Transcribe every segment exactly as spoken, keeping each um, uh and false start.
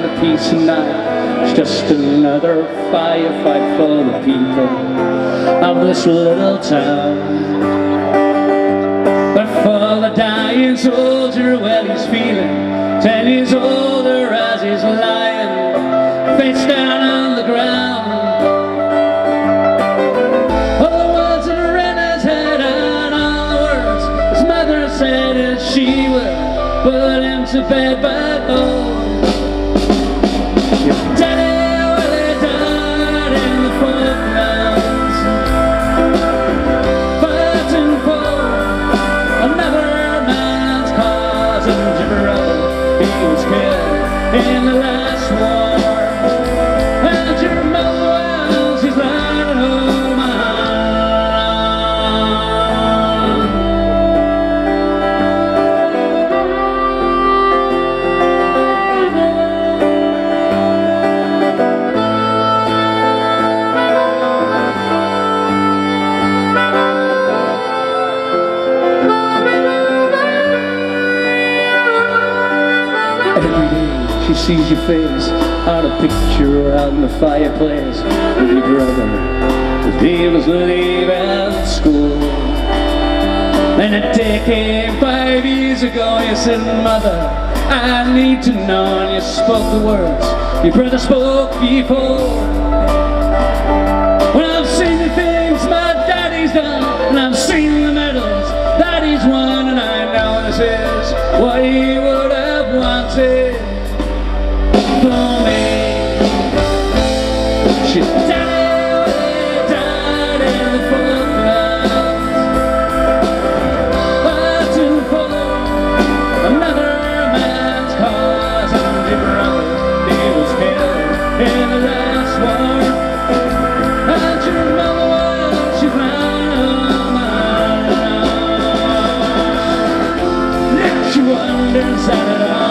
the peace of night. It's just another firefight for the people of this little town. But for the dying soldier, well, he's feeling ten years older as he's lying face down on the ground. All the words that are in his head and all the words his mother said that she would put him to bed, but oh, your daddy, well, he died in the footlands, fighting for another man's cause. And your brother, he was killed in the last war. And your mother, well, she's riding home on. Every day she sees your face on a picture out in the fireplace with your brother as he was leaving school. Then a day came five years ago. You said, Mother, I need to know. And you spoke the words your brother spoke before. Well, I've seen the things my daddy's done, and I've seen the medals that he's won, and I know this is what he would have wanted for me. She died, died in the footlands, fighting for another man's cause. And your brother, he was killed in the last war. And your mother, well, she's round home on. Now she wonders at it all.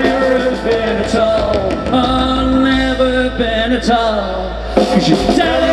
Never been at all, 'cause you died.